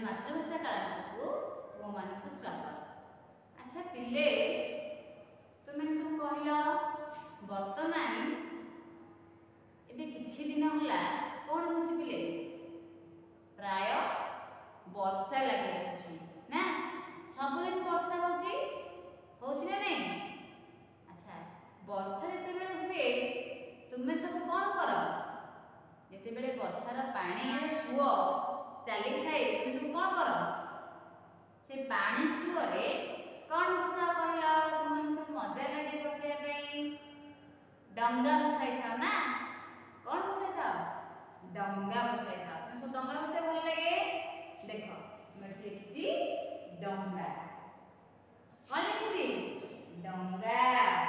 मातृभाषा क्लासକୁ तुमମାନଙ୍କୁ स्वागत। अच्छा पिले तुम सब कहल वर्तमान एबे किछि दिन होला कोन होछि पिले प्राय वर्षा लागि रहछि ना सब दिन वर्षा होछि ना नहीं। अच्छा वर्षा जते बेले हुए तुमे सब कोन कर जते बेले वर्षार पानी सुओ चली थाए तुम सब कोन कर से पानी सुओरे कोन बसा कहला तुम सब मजा लागे बसिया पे डंगा बसाई था ना कोन बसाई था डंगा बसाई था तुम सब डंगा बसाई भल लागे देखो मैं लिखिছি डंगा कोन लिखिছি डंगा।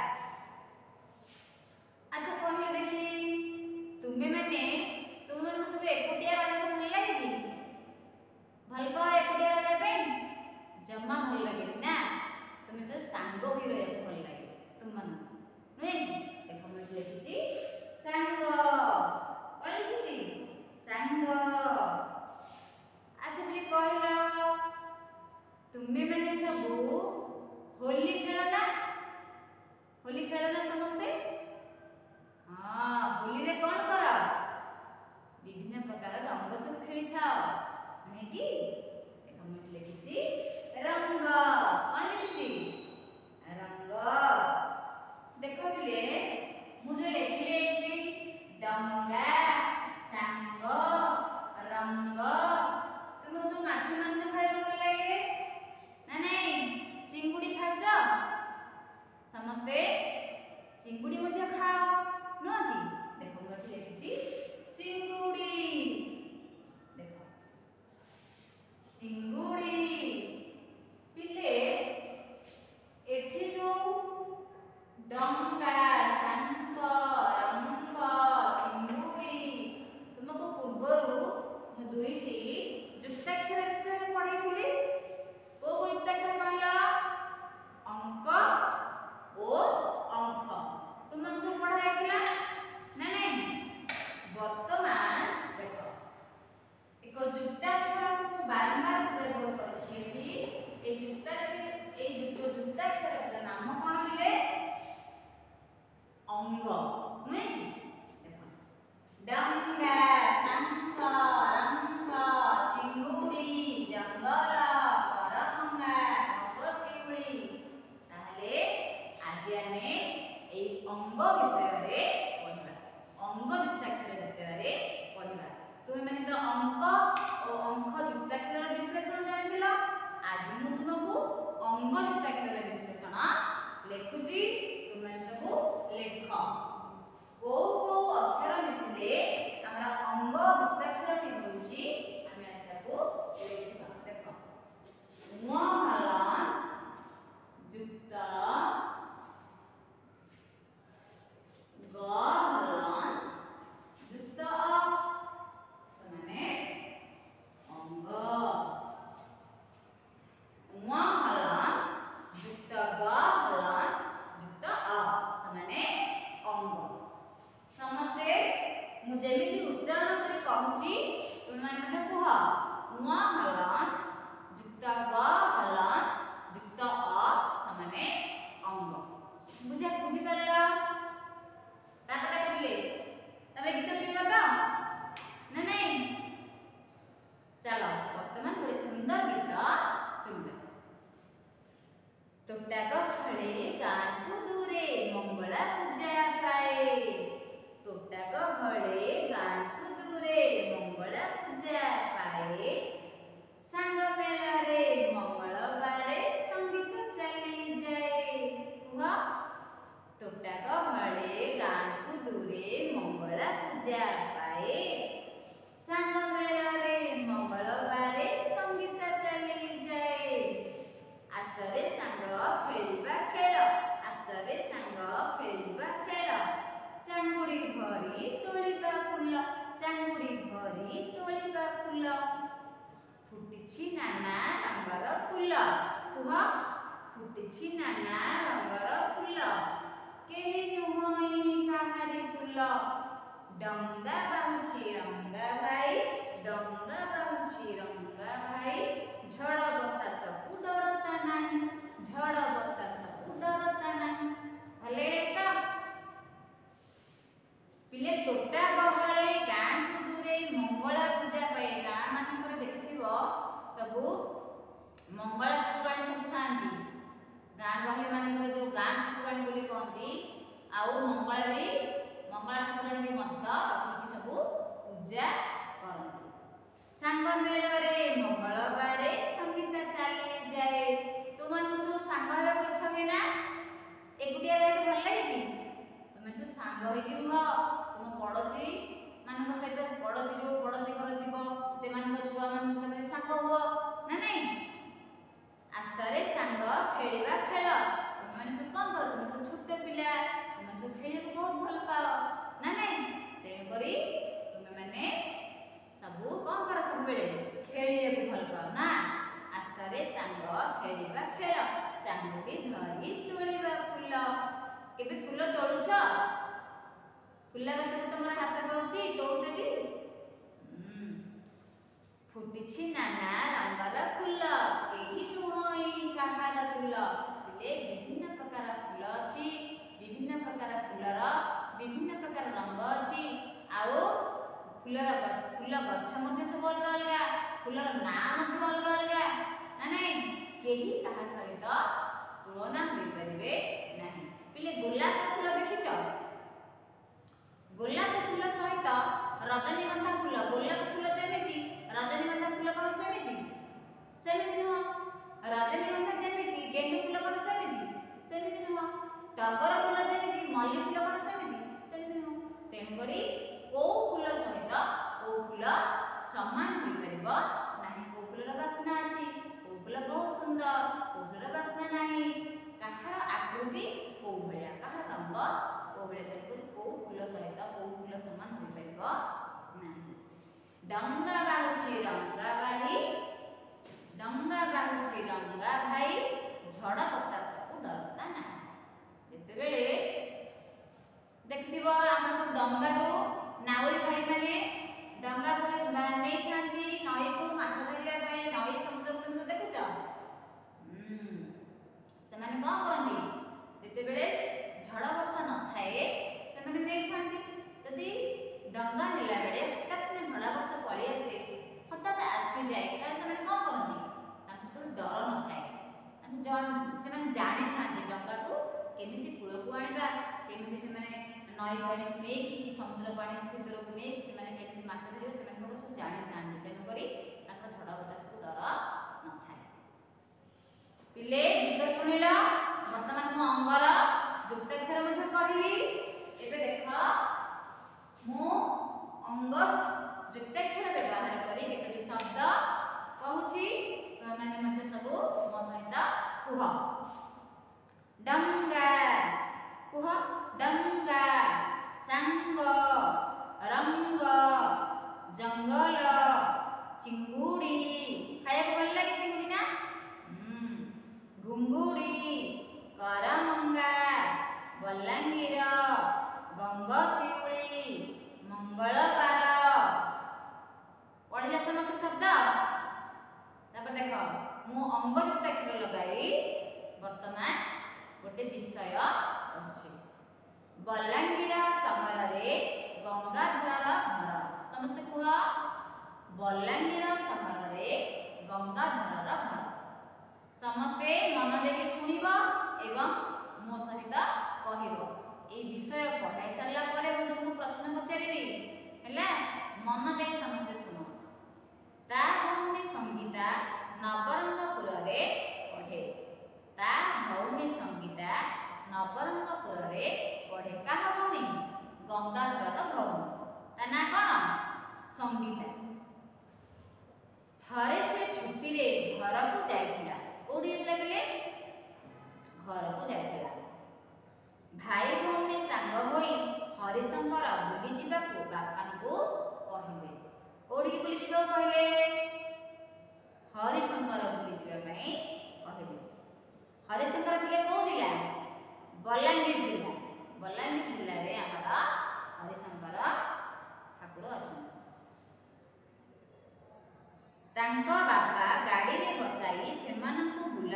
अच्छा कहले देखी तुमे माने तुम मन सब एकुटिया रहले भल लागे कि भल पाओ एकुटिया रहले पे जम्मा भल लागे ना तुम सब सांग होई रहे भल लागे तुम मन नुहे देखो मैं लिखिছি सांग कोन लिखिছি सांग। अच्छा बोले कहला तुमे माने सब होली खेल ना समस्ते हाँ होली रे कौन कर विभिन्न प्रकार रंग सब खेली था नहीं कि देखो मैं लिखिছি रंग कौन लिखिছি रंग। देखो पिले मुझे लिखले कि डंगा सांग रंग तुम सब माछ मांस खाए भल लागे ना नहीं चिंगुड़ी खाउछ समस्ते चिंगुड़ी मध्य खाओ नो कि देखो मैं लिखिছি चिंगुड़ी देखो चिंगुड़ी पिले एठी जो डंगा सांग रंग चिंगुड़ी तुमको पूर्वरु मु दुईटी जुक्ताक्षर विषय में पढ़ाइथिली को जुक्ताक्षर कहला अंक ओ अंक तुम सब पढ़ा जाइथिला ना नहीं। वर्तमान देखो एक जुक्ताक्षर को बारंबार प्रयोग करछि कि ए जुक्ताक्षर नाम कोन दिले अंग नुहे देखो डंगा सांग रंग चिंगुड़ी जंगल करभंगा रंगशिउड़ी ताहले आज आमे ए अंग विषय रे पढ़िबा अंग जुक्ताक्षर विषय रे पढ़िबा तुम माने तो अंक और अंक जुक्ताक्षर विश्लेषण जानिथिला आज मु तुमको अंग जुक्ताक्षर विश्लेषण लेखुची तुम सब लेख को अक्षर मिसले हमरा अंग जुक्ताक्षर टी होउची हमें ताको लेखिबा देखो ङ हलन जुक्त ग हलन जुक्त अ समाने अंग ङ हलन जुक्त ग हलन जुक्त अ समाने अंग। समस्ते मु जेमिति उच्चारण करी कहूची तुम माने मते कुह ङ हलन जुक्त ग हलन जुक्त अ समाने अंग बुझी पारला तापर कहले तबे गीत सुनिबा तो ना नहीं चलो वर्तमान बड़ी सुंदर गीत सुनबा। तोटा गहळे गांठू दूरे मंगला पूजा पाए तोटा गहळे गांठू दूरे मंगला पूजा पाए सांग मेला रे मंगलवारे संगीत चली जाए कुह तोटा गहळे गांठू दूरे मंगला पूजा पाए सांग मेला रे मंगलवारे संगीत चली जाए आसरे सांग खेलिबा खेल आसरे सांग खेलिबा खेल चांगुड़ी भरी तोलिबा फूल चांगुड़ी भरी तोलिबा फूल फुटिछि नाना रंगर फूल कुह फुटिछि नाना रंगर फूल केही नुहई काहारी तुल डंगा बाहुछि रंगा भाई डंगा बाहुछि रंगा भाई ଝଡ଼ ବତାସକୁ ଡରତା ନାହିଁ, ଝଡ଼ ବତାସକୁ ଡରତା ନାହିଁ। ଭଲ ଲାଗିଲା ଗୀତ? ପିଲେ ତୋଟା ଗହଳେ ଗାଁଠୁ ଦୂରେ ମଙ୍ଗଳା ପୂଜା ପାଏ। ଗାଁ ମାନଙ୍କରେ ଦେଖିଥିବ ସବୁ ମଙ୍ଗଳା ଠାକୁରାଣୀ ସବୁ ଥାଆନ୍ତି। ଗାଁ ଗହଳି ମାନଙ୍କରେ ଯୋଉ ଗାଁ ଠାକୁରାଣୀ ବୋଲି କହନ୍ତି, ଆଉ ମଙ୍ଗଳା ଠାକୁରାଣୀ ବି ମଧ୍ୟ ରଖିକି ସବୁ ପୂଜା କରନ୍ତି। ସାଙ୍ଗ ମେଳରେ ମଙ୍ଗଳବାରେ ସଙ୍ଗୀତ ଚାଲି ଯାଏ। ତୁମମାନଙ୍କୁ ସବୁ ସାଙ୍ଗ ହେବାକୁ ଇଚ୍ଛା ହୁଏ ନା? ଏକୁଟିଆ ରହିବାକୁ ଭଲ ଲାଗେ କି? ତୁମେ ସବୁ ସାଙ୍ଗ ହେଇକି ରୁହ। ତୁମ ପଡ଼ୋଶୀ ମାନଙ୍କ ସହିତ, ପଡ଼ୋଶୀ ଯୋଉ ପଡ଼ୋଶୀ ଘର ଥିବ ସେମାନଙ୍କ ଛୁଆ ମାନଙ୍କ ସହିତ ସାଙ୍ଗ ହୁଅ ନା ନାଇଁ? ଆସରେ ସାଙ୍ଗ ଖେଳିବା ଖେଳ। ତୁମେମାନେ ସବୁ କଣ କର? ତୁମେ ସବୁ ଛୋଟ ପିଲା, ତୁମେ ସବୁ ଖେଳିବାକୁ ବହୁତ ଭଲ ପାଅ ନା ନାଇଁ? ତେଣୁକରି ତୁମେମାନେ ସବୁ କଣ କର? ସବୁବେଳେ ଖେଳିବାକୁ ଭଲ ପାଅ ନା? ଆସରେ ସାଙ୍ଗ ଖେଳିବା ଖେଳ, ଚାଙ୍ଗୁଡ଼ି ଧରି ତୋଳିବା ଫୁଲ। କେବେ ଫୁଲ ତୋଳୁଛ? ଫୁଲ ଗଛକୁ ତମର ହାତ ପାଉଛି, ତୋଳୁଛ କି? ଫୁଟିଛି ନାନା ରଙ୍ଗର ଫୁଲ, କେହି ନୁହଁ କାହାର ତୁଲ। ପିଲେ ବିଭିନ୍ନ ପ୍ରକାର ଫୁଲ ଅଛି, ବିଭିନ୍ନ ପ୍ରକାର ଫୁଲର ବିଭିନ୍ନ ପ୍ରକାର ରଙ୍ଗ ଅଛି। ଆଉ ଫୁଲ ଗଛ ମଧ୍ୟ ସବୁ ଅଲଗା ଅଲଗା, ଫୁଲର ନାଁ ମଧ୍ୟ ଅଲଗା ଅଲଗା ନା ନାଇଁ? କେହି କାହା ସହିତ ତୁଳନା ହୋଇପାରିବେ ନାହିଁ। ପିଲେ ଗୋଲାପ ଫୁଲ ଦେଖିଛ? ଗୋଲାପ ଫୁଲ ସହିତ ରଜନୀଗନ୍ଧା ଫୁଲ, ଗୋଲାପ ଫୁଲ ଯେମିତି ରଜନୀଗନ୍ଧା ଫୁଲ କଣ ସେମିତି? ସେମିତି ନୁହଁ। ରଜନୀଗନ୍ଧା ଯେମିତି ଗେଣ୍ଡୁ ଫୁଲ କଣ ସେମିତି? ସେମିତି ନୁହଁ। ଟଗର ଫୁଲ ଯେମିତି ମଲ୍ଲି ଫୁଲ କଣ ସେମିତି? ସେମିତି ନୁହଁ। ତେଣୁକରି କୋଉ ଫୁଲ ସହିତ କୋଉ ଫୁଲ ସମାନ ହୋଇପାରିବ ନାହିଁ। କୋଉ ଫୁଲର ବାସ୍ନା ଅଛି, କୋଉ ଫୁଲ ବହୁତ ସୁନ୍ଦର, କୋଉ ଫୁଲର ବାସ୍ନା ନାହିଁ, କାହାର ଆକୃତି କୋଉ ଭଳିଆ, କାହାର ରଙ୍ଗ କୋଉ ଭଳିଆ। ତେଣୁକରି କୋଉ ଫୁଲ ସହିତ କୋଉ ଫୁଲ ସମାନ ହୋଇପାରିବ ନାହିଁ। ଡଙ୍ଗା ବାହୁଛି ରଙ୍ଗା ବାହି, ଡଙ୍ଗା ବାହୁଛି ରଙ୍ଗା ଭାଇ, ଝଡ଼ ବତାସକୁ ଡରତା ନାହିଁ। ଯେତେବେଳେ ଦେଖିଥିବ ଆମର ସବୁ ଡଙ୍ଗା, ଯୋଉ ନାଉରୀ ଭାଇ ମାନେ ଡଙ୍ଗା ନେଇଥାନ୍ତି ନଈକୁ ମାଛ ଧରିବା ପାଇଁ, ନଈ ସମୁଦ୍ରକୁ ତମେ ସବୁ ଦେଖୁଛ? ସେମାନେ କଣ କରନ୍ତି? ଯେତେବେଳେ ଝଡ଼ ବର୍ଷା ନଥାଏ ସେମାନେ ନେଇଥାନ୍ତି। ଯଦି ଡଙ୍ଗା ନେଲା ବେଳେ ହଠାତ୍ ଝଡ଼ ବର୍ଷା ପଳେଇ ଆସେ, ହଠାତ୍ ଆସିଯାଏ, ତାହେଲେ ସେମାନେ କଣ କରନ୍ତି? ତାଙ୍କୁ ସେତେବେଳେ ଡର ନଥାଏ। ସେମାନେ ଜାଣିଥାନ୍ତି ଡଙ୍ଗାକୁ କେମିତି କୂଳକୁ ଆଣିବା, କେମିତି ସେମାନେ ନଈ ପାଣିକୁ ନେଇକି କି ସମୁଦ୍ର ପାଣି ଭିତରକୁ ନେଇକି ସେମାନେ କେମିତି ମାଛ ଧରିବେ, ସେମାନେ ସବୁ ଜାଣିଥାନ୍ତି। ତେଣୁକରି ତାଙ୍କର ଝଡ଼ ବତାସକୁ ଡର ନଥାଏ। ପିଲେ ଗୀତ ଶୁଣିଲ, ବର୍ତ୍ତମାନ ମୁଁ ଅଙ୍ଗର ଯୁକ୍ତାକ୍ଷର ମଧ୍ୟ କହିଲି। ଏବେ ଦେଖ ମୁଁ ଅଙ୍ଗ ଯୁକ୍ତାକ୍ଷର ବ୍ୟବହାର କରି କେତୋଟି ଶବ୍ଦ କହୁଛି, ତୁମେମାନେ ମଧ୍ୟ ସବୁ ମୋ ସହିତ କୁହ। ଡଙ୍ଗା, କୁହ ଡଙ୍ଗା। ସାଙ୍ଗ, ରଙ୍ଗ, ଜଙ୍ଗଲ, ଚିଙ୍ଗୁଡ଼ି। ଖାଇବାକୁ ଭଲ ଲାଗେ ଚିଙ୍ଗୁଡ଼ି ନା? ଘୁଙ୍ଗୁଡ଼ି, କରମଙ୍ଗା, ବଲାଙ୍ଗୀର, ଗଙ୍ଗଶିଉଳି, ମଙ୍ଗଳବାର। ପଢିଲା ସମସ୍ତେ ଶବ୍ଦ? ତାପରେ ଦେଖ ମୁଁ ଅଙ୍ଗ ଯୁକ୍ତାକ୍ଷର ଲଗାଇ ବର୍ତ୍ତମାନ ଗୋଟେ ବିଷୟ ପଢୁଛି। ବଲାଙ୍ଗୀର ସହରରେ ଗଙ୍ଗାଧରର ଘର। ସମସ୍ତେ କୁହ, ବଲାଙ୍ଗୀର ସହରରେ ଗଙ୍ଗାଧରର ଘର। ସମସ୍ତେ ମନ ଦେଇକି ଶୁଣିବ ଏବଂ ମୋ ସହିତ କହିବ। এই ବିଷୟ ପଢ଼ାଇ ସାରିଲା ପରେ ମୁଁ ତୁମକୁ ପ୍ରଶ୍ନ ପଚାରିବି, ହେଲା? ମନ ଦେଇ ସମସ୍ତେ ଶୁଣ। ତା ଭଉଣୀ ସଙ୍ଗୀତା ନବରଙ୍ଗପୁରରେ ପଢ଼େ। ତା ଭଉଣୀ ସଙ୍ଗୀତା ନବରଙ୍ଗପୁରରେ ପଢ଼େ। କାହା ଭଉଣୀ? ଗଙ୍ଗାଧରର ଭଉଣୀ। ତା ନାଁ କଣ? ସଙ୍ଗୀତା। ଥରେ ସେ ଛୁଟିରେ ଘରକୁ ଯାଇଥିଲା। କୋଉଠି ଯାଇଥିଲା ପିଲେ? ଘରକୁ ଯାଇଥିଲା। ଭାଇ ଭଉଣୀ ସାଙ୍ଗ ହୋଇ ହରିଶଙ୍କର ବୁଲି ଯିବାକୁ ବାପାଙ୍କୁ କହିଲେ। କୋଉଠିକି ବୁଲି ଯିବାକୁ କହିଲେ? ହରିଶଙ୍କର ବୁଲି ଯିବା ପାଇଁ କହିଲେ। ହରିଶଙ୍କର ପିଲେ କୋଉ ଜିଲ୍ଲା? ବଲାଙ୍ଗୀର ଜିଲ୍ଲା। ବଲାଙ୍ଗୀର ଜିଲ୍ଲାରେ ଆମର ହରିଶଙ୍କର ଠାକୁର ଅଛନ୍ତି। ତାଙ୍କ ବାପା ଗାଡ଼ିରେ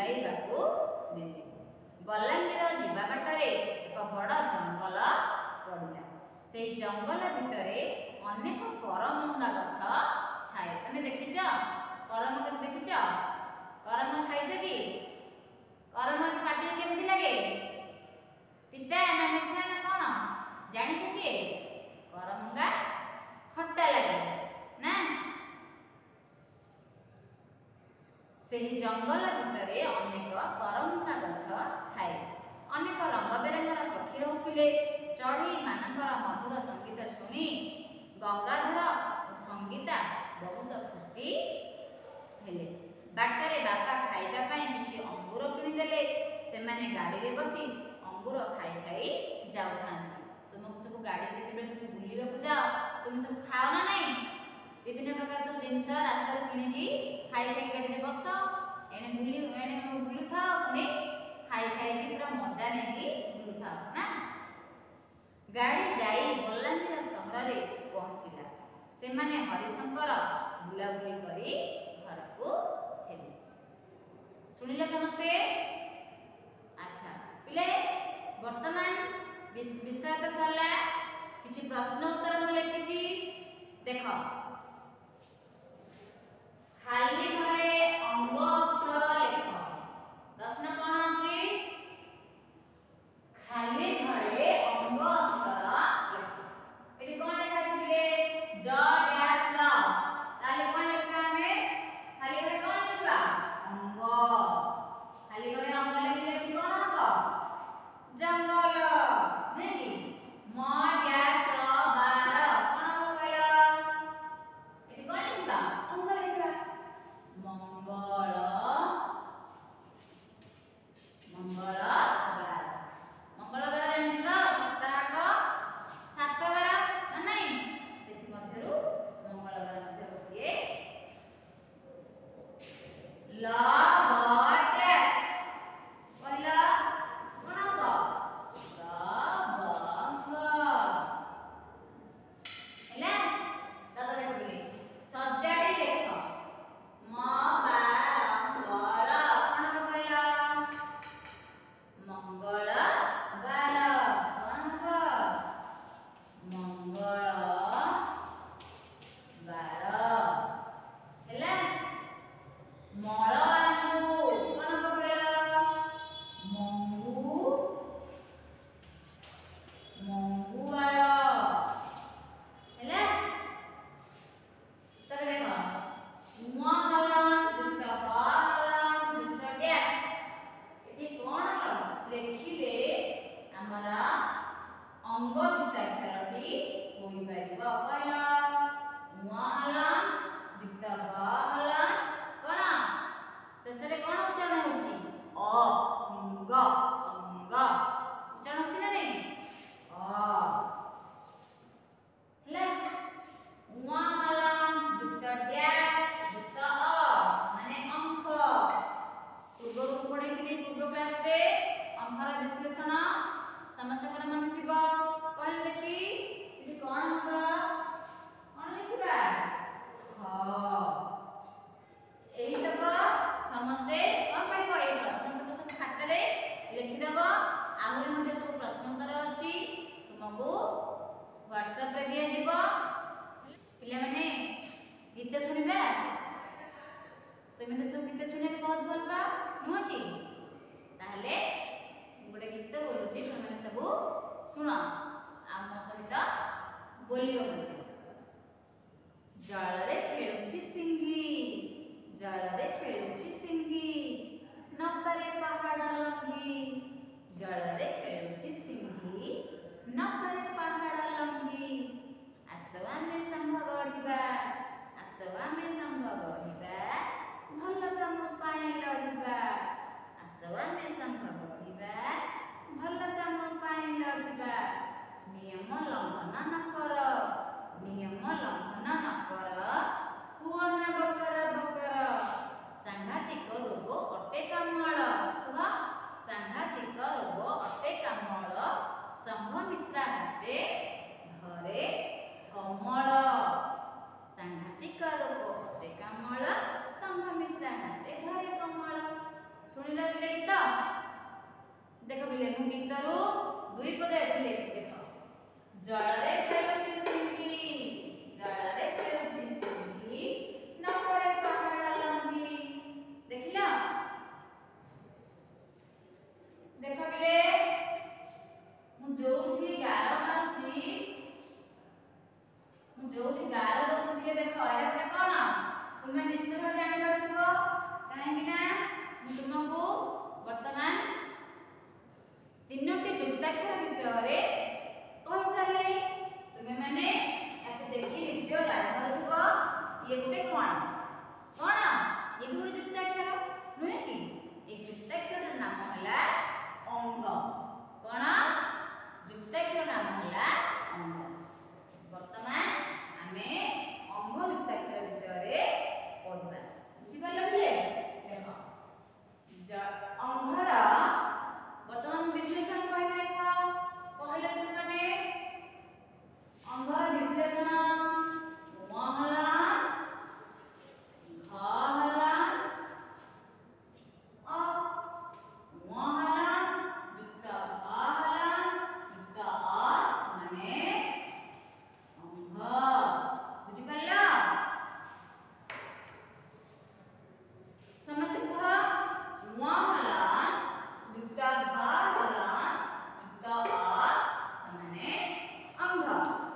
ବୁଲାଇବାକୁ ଦେଲେ। ବଲାଙ୍ଗୀର ଯିବା ବାଟରେ ଏକ ବଡ଼ ଜଙ୍ଗଲ ପଡ଼ିଲା। ସେହି ଜଙ୍ଗଲ ଭିତରେ ଅନେକ କରମଙ୍ଗା ଗଛ ଥାଏ। ତମେ ଦେଖିଛ କରମଙ୍ଗା ଗଛ? ଦେଖିଛ? କରମଙ୍ଗା ଖାଇଛ କି? କରମଙ୍ଗା ପାଟିକୁ କେମିତି ଲାଗେ? ପିତା ନା ମିଠା ନା କଣ ଜାଣିଛ କିଏ? କରମଙ୍ଗା ଖଟା ଲାଗେ ନା? ସେହି ଜଙ୍ଗଲ ଭିତରେ ଅନେକ କରମଙ୍ଗା ଗଛ ଥାଏ। ଅନେକ ରଙ୍ଗ ବେରଙ୍ଗର ପକ୍ଷୀ ରହୁଥିଲେ। ଚଢ଼େଇ ମାନଙ୍କର ମଧୁର ସଙ୍ଗୀତ ଶୁଣି ଗଙ୍ଗାଧର ଓ ସଙ୍ଗୀତା ବହୁତ ଖୁସି ହେଲେ। ବାଟରେ ବାପା ଖାଇବା ପାଇଁ କିଛି ଅଙ୍ଗୁର କିଣିଦେଲେ। ସେମାନେ ଗାଡ଼ିରେ ବସି ଅଙ୍ଗୁର ଖାଇ ଖାଇ ଯାଉଥାନ୍ତି। ତୁମକୁ ସବୁ ଗାଡ଼ିରେ ଯେତେବେଳେ ତୁମେ ବୁଲିବାକୁ ଯାଅ ତୁମେ ସବୁ ଖାଅ ନା ନାହିଁ? ବିଭିନ୍ନ ପ୍ରକାର ସବୁ ଜିନିଷ ରାସ୍ତାରୁ କିଣିକି ଖାଇ ଖାଇ ଗାଡ଼ିରେ ବସ, ଏଣେ ବୁଲୁଥାଅ, ପୁଣି ଖାଇ ଖାଇକି ପୁରା ମଜା ନେଇକି ବୁଲୁଥାଅ ନା? ଗାଡ଼ି ଯାଇ ବଲାଙ୍ଗୀର ସହରରେ ପହଞ୍ଚିଲା। ସେମାନେ ହରିଶଙ୍କର ବୁଲାବୁଲି କରି ଘରକୁ ଫେରିଲେ। ଶୁଣିଲ ସମସ୍ତେ? ଆଚ୍ଛା ପିଲେ, ବର୍ତ୍ତମାନ ବିଷୟ ତ ସରିଲା। କିଛି ପ୍ରଶ୍ନ ଉତ୍ତର ମୁଁ ଲେଖିଛି, ଦେଖ। ଖାଲି ଘରେ ଅଙ୍ଗ ଅକ୍ଷର ଲେଖ। ପ୍ରଶ୍ନ କ'ଣ ଅଛି? ଖାଲି ଘରେ ଅଙ୍ଗ ଅକ୍ଷର ଲେଖ। ଏଠି କ'ଣ ଲେଖା ଅଛି ପିଲେ? ଜ ଡ୍ୟାସ୍ ଲ। ତାହେଲେ କ'ଣ ଲେଖିବା ଆମେ? ଖାଲି ଘରେ କ'ଣ ଲେଖିବା? ଅଙ୍ଗ। ଖାଲି ଘରେ ଅଙ୍ଗ ଲେଖିଲେ ଏଠି କ'ଣ ହବ? ଜଙ୍ଗଲ, ନୁହେଁ କି? ମ ଡ୍ୟାସ୍ ର ବାର କ'ଣ ହବ କହିଲ? ଏଠି କ'ଣ ଲେଖିବା? ଅଙ୍ଗ ଲେଖିବା। ମଙ୍ଗଳ, ମଙ୍ଗଳବାର। ମଙ୍ଗଳବାର ଜାଣିଛ ତ? ସପ୍ତାହକ 7 ବାର ନା ନାହିଁ? ସେଥିମଧ୍ୟରୁ ମଙ୍ଗଳବାର ମଧ୍ୟ ଗୋଟିଏ। ଲ ବ ଡ୍ୟାସ୍ କହିଲ କ'ଣ ହବ? ଲବଙ୍ଗ। ହେଲା? ତାପରେ ଦେଖିଲେ ସଜାଡ଼ି ଲେଖ। ମ ବାରଙ୍ଗଳ କ'ଣ ହବ କହିଲ? ମଙ୍ଗଳବାର। କ'ଣ ହବ? ମଙ୍ଗଳବାର। ହେଲା? ମଳ ଆଲୁ କ'ଣ ହବ କହିଲ? ମଙ୍ଗୁଆଳ। ହେଲା? ତାପରେ ଦେଖ ଉଁ ହଲନ୍ ଯୁକ୍ତ ଗ ହଲନ୍ ଯୁକ୍ତ ଡ୍ୟାସ୍। ଏଠି କ'ଣ ଲେଖିଲେ ଆମର ଅଙ୍ଗ ଯୁକ୍ତାକ୍ଷରଟି ହୋଇପାରିବ କହିଲ? ଉଁ ହଲନ୍ ଯୁକ୍ତ ଗ ହଲନ୍ କ'ଣ ଶେଷରେ କ'ଣ ଉଚ୍ଚାରଣ ହେଉଛି? ଅ। ଅଙ୍ଗ, ଅଙ୍ଗ ଉଚ୍ଚାରଣ ହେଉଛି ନା ନାହିଁ? ଅ। ହେଲା? ଉଁ ହଲନ୍ ଯୁକ୍ତ ଡ୍ୟାସ୍ ଯୁକ୍ତ ଅ ମାନେ ଅଙ୍କ। ପୂର୍ବରୁ ମୁଁ ପଢ଼େଇଥିଲି ପୂର୍ବ କ୍ଲାସରେ ଅଙ୍କର ବିଶ୍ଳେଷଣ, ସମସ୍ତଙ୍କର ମନେ ଥିବ। କହିଲେ ଦେଖି ଏଠି କ'ଣ ହବ? କ'ଣ ଲେଖିବା? ଖ। ଏଇତକ ସମସ୍ତେ କ'ଣ କରିବ? ଏଇ ପ୍ରଶ୍ନ ତକ ସବୁ ଖାତାରେ ଲେଖିଦେବ। ଆହୁରି ମଧ୍ୟ ସବୁ ପ୍ରଶ୍ନ ଉତ୍ତର ଅଛି, ତୁମକୁ ହ୍ୱାଟ୍ସଆପ୍ରେ ଦିଆଯିବ। ପିଲାମାନେ ଗୀତ ଶୁଣିବା। ତୁମେ ତ ସବୁ ଗୀତ ଶୁଣିବାକୁ ବହୁତ ଭଲ ପାଅ, ନୁହଁ କି? ତାହେଲେ ମୁଁ ଗୋଟେ ଗୀତ ବୋଲୁଛି, ତୁମେ ସବୁ ଶୁଣ ଆଉ ମୋ ସହିତ ବୋଲିବ ମଧ୍ୟ। ଜଳରେ ଖେଳୁଛି ସିଂହୀ, ଜଳରେ ଖେଳୁଛି ସିଂହୀ, ନପାରେ ପାହାଡ଼ ଲଙ୍ଘି। ଜଳରେ ଖେଳୁଛି ସିଂହୀ, ନପାରେ ପାହାଡ଼ ଲଙ୍ଘି। ଆସ ଆମେ ସମ୍ଭ ଗଢ଼ିବା, ଆସ ଆମେ ସମ୍ଭ ଗଢ଼ିବା, ଭଲ କାମ ପାଇଁ ଲଢ଼ିବା। ଆସ ଆମେ ସମ୍ଭ ଗଢ଼ିବା, ଭଲ କାମ ପାଇଁ ଲଢ଼ିବା। ନିୟମ ଲଙ୍ଘନ ନ କର, ନିୟମ ଲଙ୍ଘନ ନ କର, ହୁଅ ନା ବକର ବକର। ସାଂଘାତିକ ରୋଗ ଅଟେ କାମଳ। କୁହ, ସାଂଘାତିକ ରୋଗ ଅଟେ କାମଳ, ସମ୍ଭ कहीं ना तुमको वर्तमान तीनोटी जुक्ताक्षर विषय कहि सारे तुमे माने याकु देखि निश्चय जानिपारुथबो ये गोटे कोन ये भी गोटे जुक्ताक्षर नुहे कि ए जुक्ताक्षर नाम हला अंग कोन जुक्ताक्षर नाम हला अंग वर्तमान आमे अंग जुक्ताक्षर विषय पढिबा बुझि पाले देखो अंगरा वर्तमान विश्लेषण कहिबे देखो कहले तुम माने अंगरा विश्लेषण म हला घ हला अ म हला जुक्त घ हला जुक्त अ माने अंग बुझि पालो समस्त कुह म हला जुक्त घ हला जुक्त अ समाने अंग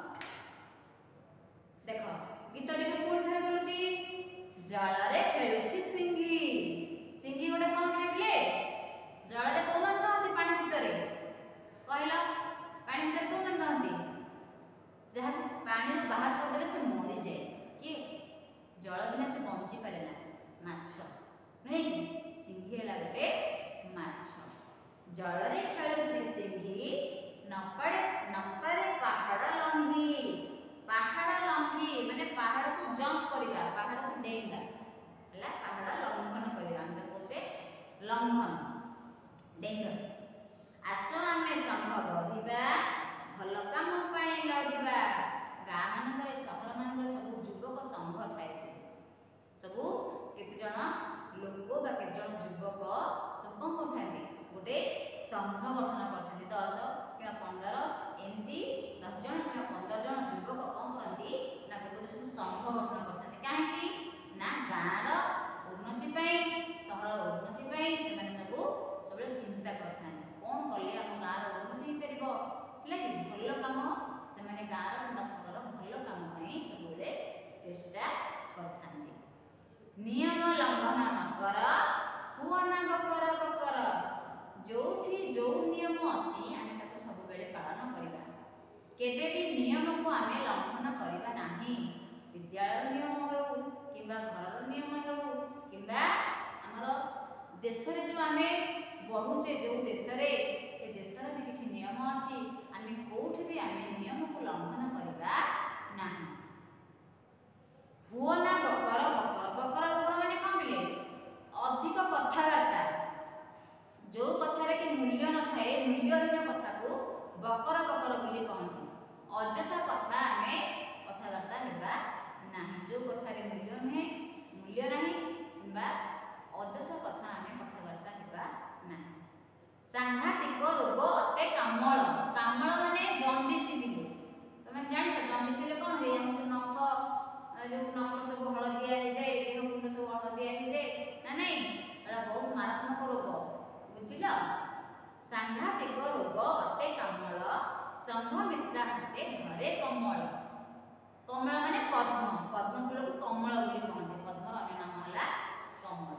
देखो गीतटी को पूर्ण थरे बोलुची जଳରେ ଖେଳୁଛି ସିଂହୀ ସିଂହୀ ଗୋଟେ କଣ ପିଲେ ଜଳରେ କୋଉମାନେ ରହନ୍ତି ପାଣି ଭିତରେ କହିଲ ପାଣି ଭିତରେ କୋଉମାନେ ରହନ୍ତି ଯାହାକୁ ପାଣିରୁ ବାହାର କରିଦେଲେ ସେ ମରିଯାଏ କିଏ ଜଳ ବିନା ସେ ବଞ୍ଚି ପାରେ ନା ମାଛ ନୁହେଁ କି ସିଂହୀ ହେଲା ଗୋଟେ ମାଛ ଜଳରେ ଖେଳୁଛି ସିଂହୀ ନପାରେ ପାହାଡ଼ ଲଙ୍ଘି माने पहाड़ को जंप करिबा पहाड़ को डेइबा हला पहाड़ लंघन करिबा हम तो कहते लंघन डेइबा आसो आमे संघ गढ़िबा भल काम पई लढिबा गां मानकर सहर मानकर सब युवक संघ थाए सब केते जण लोक बा केते जण युवक सब कोन करथांती गोटे संघ गठन करथांती 10 कि 15 एमती 10 जण कि 15 जण युवक कोन करंती ना गोटे सब संघ गठन करथांती काहेकि ना गांर उन्नति पई सहर उन्नति पई से माने सब चिंता करथांती कोन कले हम गांर उन्नति परिबो लागि भलो काम से माने गांर किबा सहर भलो काम पई सबले चेष्टा करथांती नियम लंघन न कर हुआ ना बकर बकर जोठी जो नियम अछि आमे ताको सब बेले पालन करिबा केबे भी नियम को आमे लंघन करिबा नाही विद्यालय नियम हो किबा घर नियम हो किबा हमर देश रे जो आमे बढ़ुचे जो देश रे से देश रे भी किछि नियम अछि आमे कोठी भी आमे नियम को लंघन करिबा नाही हुआ ना बकर बकर बकर बकर माने कोन मिले अधिक कथावार्ता जो कथारे के मूल्य न थाए मूल्यहीन कथा को बकर बकर बोली कहंती अजथा कथा आमे कथावार्ता हेबा नाही जो कथारे मूल्य नहे मूल्य नाही किबा अजथा कथा आमे कथावार्ता हेबा नाही सांघातिक रोग अटे कामळ कामळ माने जंडिस दिले तमे जानि छ जंडिस ले कोन हे हम से नख जो नख सब हळदिया हे जाय देह कुंड सब हळदिया हे जाय ना नहीं एड़ा बहुत मारात्मक रोग बुझिला सांघातिक रोग अटे कामळ संघमित्रा हाते घरे कमल कमल माने पद्म पद्म फूल को कमल बोली कहते पद्मर अन्य नाम हला कमल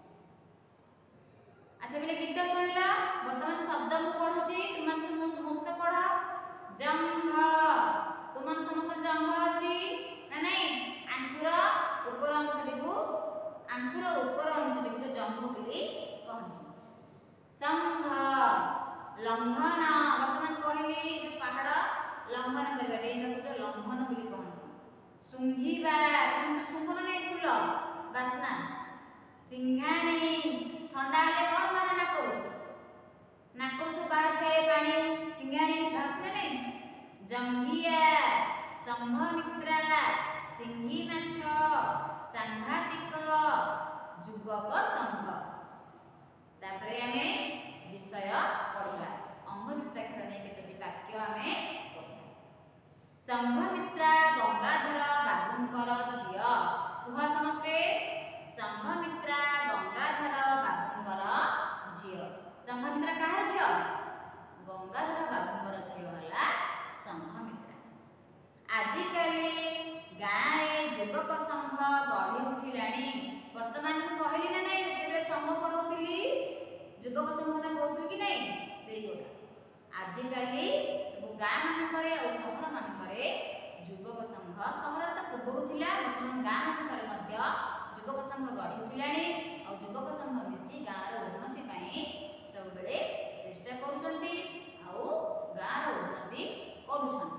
अच्छा बेले गीत सुनला वर्तमान शब्द मु पढुची तुमन समस्त पढ जंघ तुमन समस्त जंघ अछि ना नहीं आंखुर ऊपर अंशटी को आंखुर ऊपर अंशटी को जो जंघ बोली कहते संघ लंघन वर्तमान कहली जो पहाड़ लंघन करबा डेइबा को जो लंघन बोली कहते सुंघिबा तुम से सुंघन नै फूल बासना सिंघाणी ठंडा हेले कोन माने ना करू नाको से बाहर थे पानी सिंघाणी बाहर से नै जंघिया संघमित्रा सिंही माछ सांघातिक युवक संघ तापरे आमे विषय पढिबा अंगयुक्ताक्षर नै केतोटी वाक्य आमे पढिबा संघमित्रा गंगाधर बाबुंकर झिया कुह समस्ते संघमित्रा गंगाधर बाबुंकर झिया संघमित्रा काहा झिया गंगाधर बाबुंकर झिया हला संघमित्रा आजिकाली गाँव युवक संघ गढ़ी उठिलाणी वर्तमान कहली ना नहीं आजिकाली सब गाँ मानकरे और सहर मानकरे युवक संघ सहर तो पूर्व थिला वर्तमान गाँ मानकरे मध्य युवक संघ गढ़ी उठिलाणी और युवक संघ मिसी गाँ रो उन्नति पई सब बेले चेष्टा करूछंती और गाँ रो उन्नति करूछंती।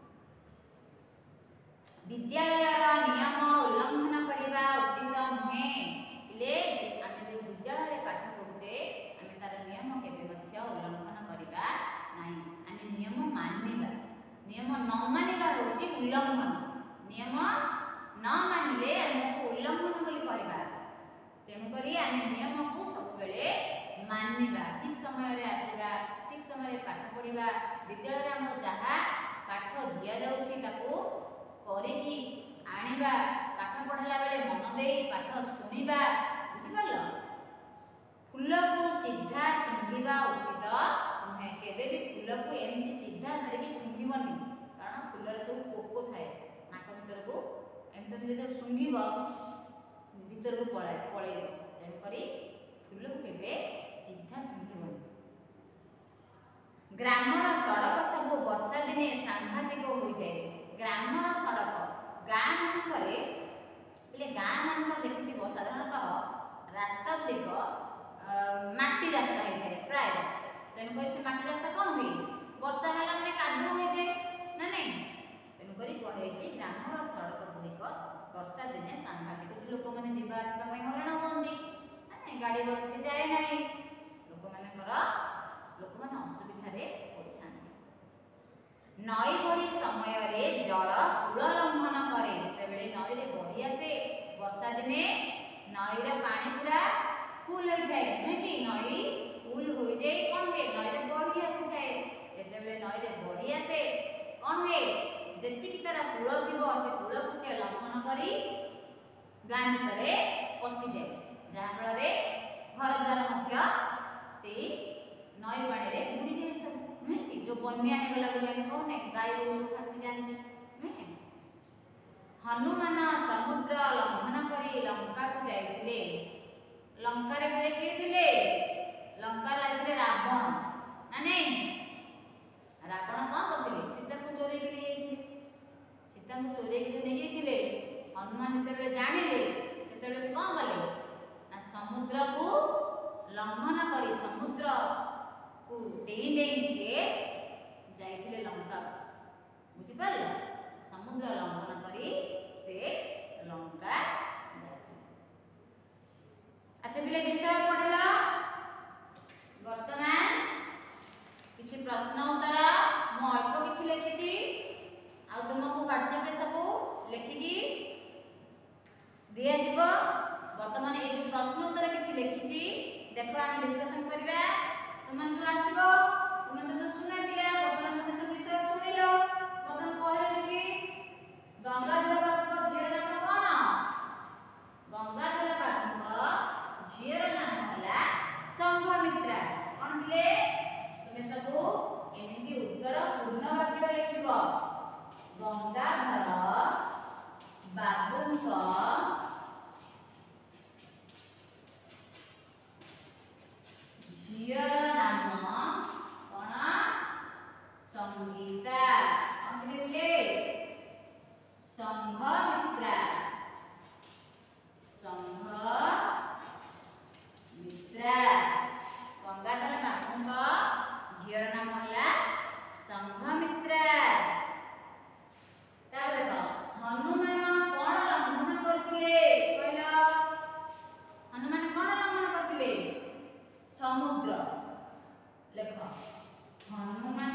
विद्यालय नियम उल्लंघन करने उचित नुहे पिले आमे जो विद्यालय पाठ पढ़ुचे आमे तार नियम केबे मध्य उल्लंघन करबा नाही आमे नियम मानिबा नियम न मानिबा होची उल्लंघन नियम न मानिले आमे को उल्लंघन बोली कहबा तेनु करी आमे नियम को सब बेले मानिबा ठीक समय रे आसीबा ठीक समय रे पाठ पढ़िबा विद्यालय रे हम जहा पाठ दिया जाउची ताको करिकी आनिबा पाठ पढ़ला बेले मन देई पाठ सुनिबा बुझि परल। फूल को सीधा सुंघिबा उचित नुहे केबे भी फूल को एमती सीधा धरिकी सुंघिबनी कारण फूल रे सब पोको थाए नाक भीतर को एमती जे सुंघिब भीतर को पळेइब तेन करी फूल को केबे सीधा सुंघिबनी। ग्रामर सड़क सब वर्षा दिने सांघातिक हो जाए ग्रामर सड़क गाँ मानकरे बोले गाँ मानकर देखिथिबो साधारणतः रास्ता गुड़िक माटी रास्ता होता प्राय तेणुक से माटी रास्ता कौन हुए वर्षा है मैंने कादुआ हो जाए ना नहीं तेणुक कहे ग्रामर सड़क गुड़िक वर्षा दिने सांघातिक लोक मैंने जीवा आसवा हईराण हुंती ना गाड़ी बस के जाए ना लोक मैंने असुविधा पड़ता नई बड़ी समय रे जल कूल लंघन करे जेतेबेले नई रे बढ़ी आसे वर्षा दिने नई रे पानी पूरा फुल हो जाए नुहे कि नई फुल हो जाए कौन हुए नई रे बढ़ी आसी थाए जेतेबेले नई रे बढ़ी आसे कौन हुए जेतिकी तार कूल थिबो से कूल को से लंघन करी गाँ भितरे पशि जाए जहाँ फल रे घर द्वार मध्य से नई पानी रे बुड़ी जाए सब नुहे कि जो बन्या हो गला बोली हम कहने गाय गोरु सब फासी जाती नुहे। हनुमान समुद्र लंघन करी लंका को जाइथिले लंका रे बोले किए थिले लंका लाइथिले रावण ना नहीं रावण कौन करथिले सीता को चोरी के लिए सीता को चोरी के नहीं जाइथिले हनुमान जेतेबेले जानिले सेतेबेले से कौन कले ना समुद्र को लंघन करी समुद्र को डेई डेई से जाइथिले लंका बुझि पारल समुद्र लंघन करी से लंका जाइथिले। अच्छा पिले विषय पढ़ला वर्तमान किछि प्रश्न उत्तर मु अल्प किछि लिखिछि आ तुमको व्हाट्सएप रे सब लिखिकी दिया जीव वर्तमान ये जो प्रश्न उत्तर किछि लिखिछि देखो हम डिस्कशन करबा तुमन सब आसीबो तुमन तो सुना पिला वर्तमान तुम सब विषय सुनिलो वर्तमान कहले कि गंगाधर बाबू झीर नाम कोन गंगाधर बाबू झीर नाम होला संघमित्रा कोन पिले तुमे सब एमिति उत्तर पूर्ण वाक्य रे लिखिबो गंगाधर बाबूଙ୍କ झीर नाम कोन संगीता अंग्रेजी संघमित्रा गंगाधर बाबूଙ୍କ झीर नाम होला संघमित्रा। तापर देखो हनुमान कोन लंघन करथिले कहला हनुमान कोन लंघन करथिले समुद्र लेख हनुमान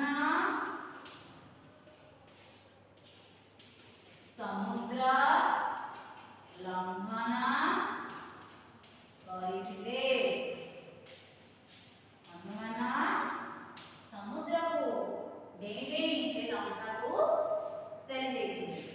समुद्र लंघन करिथिले हनुमान समुद्र को डेई डेई से लंका को चली जाइथिले